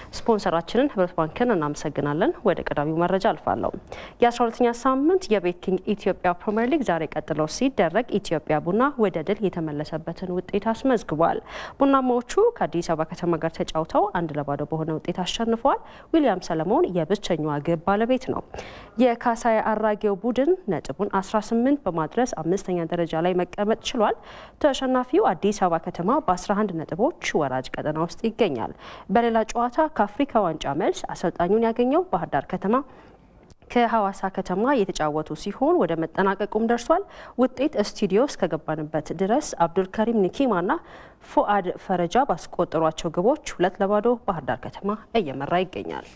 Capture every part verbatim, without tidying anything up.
ስፖንሰራችንን ህብረት ባንክን እናመሰግናለን። ወደ ቀዳሚው መረጃ አልፋለሁ። የ12ኛ ሳምንት የቤቲንግ ኢትዮጵያ ፕሪሚየር ሊግ ዛሬ ቀጥሎ ሲደረግ ኢትዮጵያ ቡና ወደ ድል የተመለሰበትን ውጤት አስመዝግቧል። ቡናማዎቹ ከአዲስ አበባ ከተማ ጋር ተጫውተው አንድ ለባዶ በሆነ ውጤት አሸንፈዋል። ዊሊያም ሰለሞን የብቸኛዋ ግብ ባለቤት ነው። የካሳይ አራጌው ቡድን ነጥቡን አስራ ስምንት በማድረስ አምስተኛ ደረጃ ላይ መቀመጥ ችሏል። ተሸናፊው አዲስ አበባ ከተማ በአስራ አንድ ነጥቦች ወራጅ ቀጠና ውስጥ ይገኛል። በሌላ ጨዋታ ከአፍሪካ ዋንጫ መልስ አሰልጣኙን ያገኘው ባህር ዳር ከተማ ከሐዋሳ ከተማ የተጫወቱ ሲሆን ወደ መጠናቀቁም ደርሷል። ውጤት ስቱዲዮ እስከገባንበት ድረስ አብዱል ከሪም ኒኪማና ፉአድ ፈረጃ ባስቆጠሯቸው ግቦች ሁለት ለባዶ ባህር ዳር ከተማ እየመራ ይገኛል።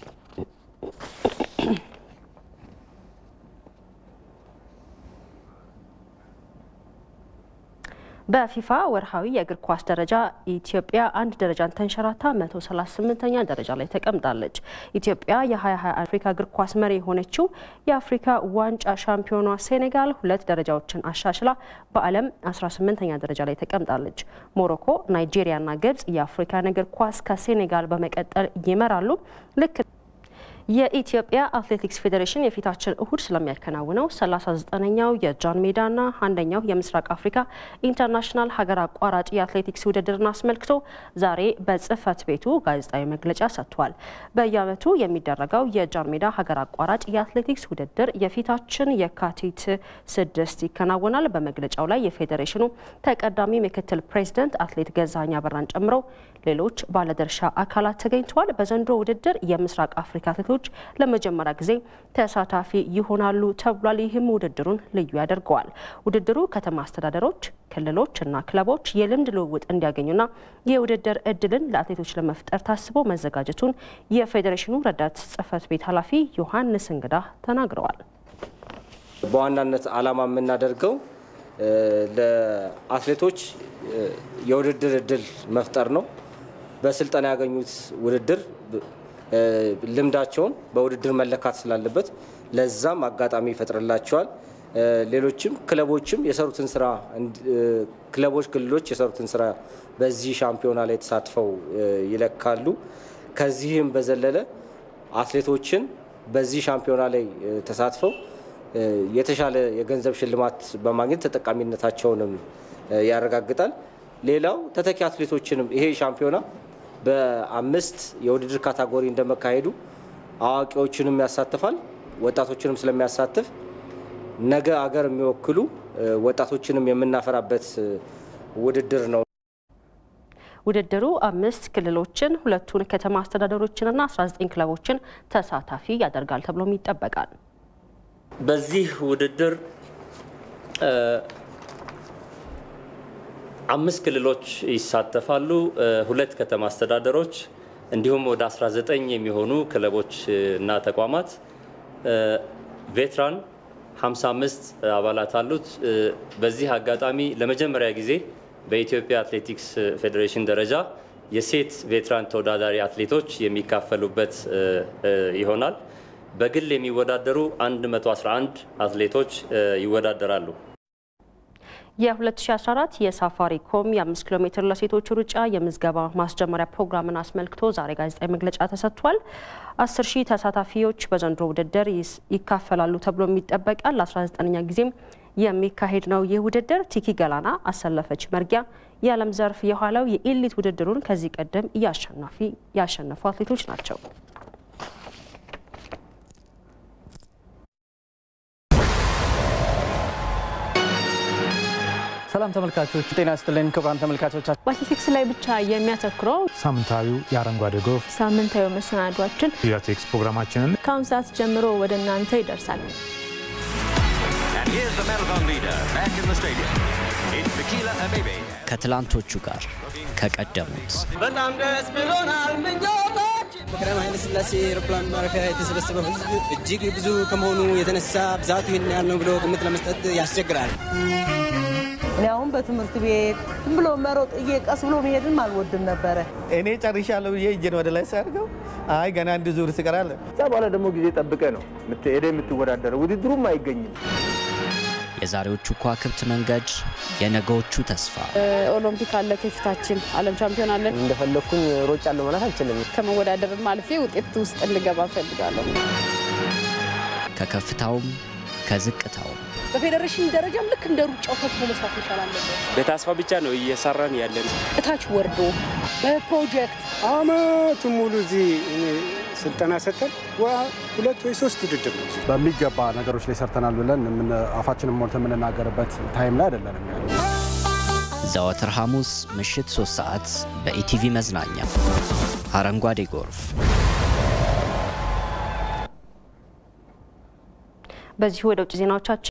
በፊፋ ወርሃዊ የእግር ኳስ ደረጃ ኢትዮጵያ አንድ ደረጃን ተንሸራታ መቶ ሰላሳ ስምንተኛ ደረጃ ላይ ተቀምጣለች። ኢትዮጵያ የ2020 አፍሪካ እግር ኳስ መሪ የሆነችው የአፍሪካ ዋንጫ ሻምፒዮኗ ሴኔጋል ሁለት ደረጃዎችን አሻሽላ በዓለም አስራ ስምንተኛ ደረጃ ላይ ተቀምጣለች። ሞሮኮ፣ ናይጄሪያና ግብጽ የአፍሪካን እግር ኳስ ከሴኔጋል በመቀጠል ይመራሉ። ልክ የኢትዮጵያ አትሌቲክስ ፌዴሬሽን የፊታችን እሁድ ስለሚያከናውነው ሰላሳ ዘጠነኛው የጃን ሜዳና አንደኛው የምስራቅ አፍሪካ ኢንተርናሽናል ሀገር አቋራጭ የአትሌቲክስ ውድድርን አስመልክቶ ዛሬ በጽህፈት ቤቱ ጋዜጣዊ መግለጫ ሰጥቷል። በየዓመቱ የሚደረገው የጃን ሜዳ ሀገር አቋራጭ የአትሌቲክስ ውድድር የፊታችን የካቲት ስድስት ይከናወናል። በመግለጫው ላይ የፌዴሬሽኑ ተቀዳሚ ምክትል ፕሬዝዳንት አትሌት ገዛኸኝ አበራን ጨምሮ ሌሎች ባለድርሻ አካላት ተገኝተዋል። በዘንድሮ ውድድር የምስራቅ አፍሪካ አትሌቶች ለመጀመሪያ ጊዜ ተሳታፊ ይሆናሉ ተብሏል። ይህም ውድድሩን ልዩ ያደርገዋል። ውድድሩ ከተማ አስተዳደሮች፣ ክልሎች እና ክለቦች የልምድ ልውውጥ እንዲያገኙና የውድድር እድልን ለአትሌቶች ለመፍጠር ታስቦ መዘጋጀቱን የፌዴሬሽኑ ረዳት ጽህፈት ቤት ኃላፊ ዮሐንስ እንግዳ ተናግረዋል። በዋናነት ዓላማ የምናደርገው ለአትሌቶች የውድድር እድል መፍጠር ነው። በስልጠና ያገኙት ውድድር ልምዳቸውን በውድድር መለካት ስላለበት ለዛም አጋጣሚ ይፈጥርላቸዋል። ሌሎችም ክለቦችም የሰሩትን ስራ ክለቦች ክልሎች የሰሩትን ስራ በዚህ ሻምፒዮና ላይ ተሳትፈው ይለካሉ። ከዚህም በዘለለ አትሌቶችን በዚህ ሻምፒዮና ላይ ተሳትፈው የተሻለ የገንዘብ ሽልማት በማግኘት ተጠቃሚነታቸውንም ያረጋግጣል። ሌላው ተተኪ አትሌቶችንም ይሄ ሻምፒዮና በአምስት የውድድር ካታጎሪ እንደመካሄዱ አዋቂዎችንም ያሳትፋል። ወጣቶችንም ስለሚያሳትፍ ነገ አገር የሚወክሉ ወጣቶችንም የምናፈራበት ውድድር ነው። ውድድሩ አምስት ክልሎችን፣ ሁለቱን ከተማ አስተዳደሮችንና አስራ ዘጠኝ ክለቦችን ተሳታፊ ያደርጋል ተብሎም ይጠበቃል። በዚህ ውድድር አምስት ክልሎች ይሳተፋሉ፣ ሁለት ከተማ አስተዳደሮች እንዲሁም ወደ አስራ ዘጠኝ የሚሆኑ ክለቦች እና ተቋማት ቬትራን ሃምሳ አምስት አባላት አሉት። በዚህ አጋጣሚ ለመጀመሪያ ጊዜ በኢትዮጵያ አትሌቲክስ ፌዴሬሽን ደረጃ የሴት ቬትራን ተወዳዳሪ አትሌቶች የሚካፈሉበት ይሆናል። በግል የሚወዳደሩ አንድ መቶ አስራ አንድ አትሌቶች ይወዳደራሉ። የ2014 የሳፋሪኮም የ5 ኪሎ ሜትር ለሴቶች ሩጫ የምዝገባ ማስጀመሪያ ፕሮግራምን አስመልክቶ ዛሬ ጋዜጣዊ መግለጫ ተሰጥቷል። አስር ሺህ ተሳታፊዎች በዘንድሮ ውድድር ይካፈላሉ ተብሎ የሚጠበቃል። አስራ ዘጠነኛ ጊዜም የሚካሄድ ነው። ይህ ውድድር ቲኪ ገላና፣ አሰለፈች መርጊያ የዓለም ዘርፍ የኋላው የኤሊት ውድድሩን ከዚህ ቀደም ያሸናፊ ያሸነፉ አትሌቶች ናቸው። ሰላም ተመልካቾች፣ ጤና ይስጥልን ክቡራን ተመልካቾቻችን። በአትሌቲክስ ላይ ብቻ የሚያተኩረው ሳምንታዊው የአረንጓዴ ጎፍ ሳምንታዊ መሰናዷችን የአትሌቲክስ ፕሮግራማችንን ከአሁን ሰዓት ጀምሮ ወደ እናንተ ይደርሳል። ከትላንቶቹ ጋር ከቀደሙት በጣም ደስ ብሎናል። ምኞታችን በከተማ ኃይለ ሥላሴ አውሮፕላን ማረፊያ የተሰበሰበው ሕዝብ እጅግ ብዙ ከመሆኑ የተነሳ ብዛቱ ይህን ያህል ነው ብሎ ግምት ለመስጠት ያስቸግራል። እኔ አሁን በትምህርት ቤት ዝም ብሎ መሮጥ እየቀስ ብሎ መሄድን አልወድም ነበር። እኔ ጨርሻለሁ ብዬ እጄን ወደ ላይ ሳርገው አይ ገና አንድ ዙር ሲቀራል። በኋላ ደግሞ ጊዜ ጠብቀ ነው ሄደ የምትወዳደረው። ውድድሩም አይገኝም። የዛሬዎቹ ከዋክብት መንገድ የነገዎቹ ተስፋ ኦሎምፒክ አለ ከፊታችን ዓለም ሻምፒዮን አለ እንደፈለኩኝ ሮጫለሁ ማለት አልችልም ከመወዳደርም አልፌ ውጤት ውስጥ እንገባ ፈልጋለሁ ከከፍታውም ከዝቅታውም በፌደሬሽን ደረጃም ልክ እንደ ሩጫው ተጥቶ መስራት ይችላል በታስፋ ብቻ ነው እየሰራን ያለን እታች ወርዶ በፕሮጀክት አመት ሙሉ እዚህ ስልጠና ሰጥተን ሁለት ወይ ሶስት ውድድር ነው በሚገባ ነገሮች ላይ ሰርተናል ብለን ምን አፋችንን ሞልተን የምንናገርበት ታይም ላይ አይደለንም ያለው ዘወትር ሐሙስ ምሽት ሶስት ሰዓት በኢቲቪ መዝናኛ አረንጓዴ ጎርፍ በዚህ ወደ ውጭ ዜናዎቻችን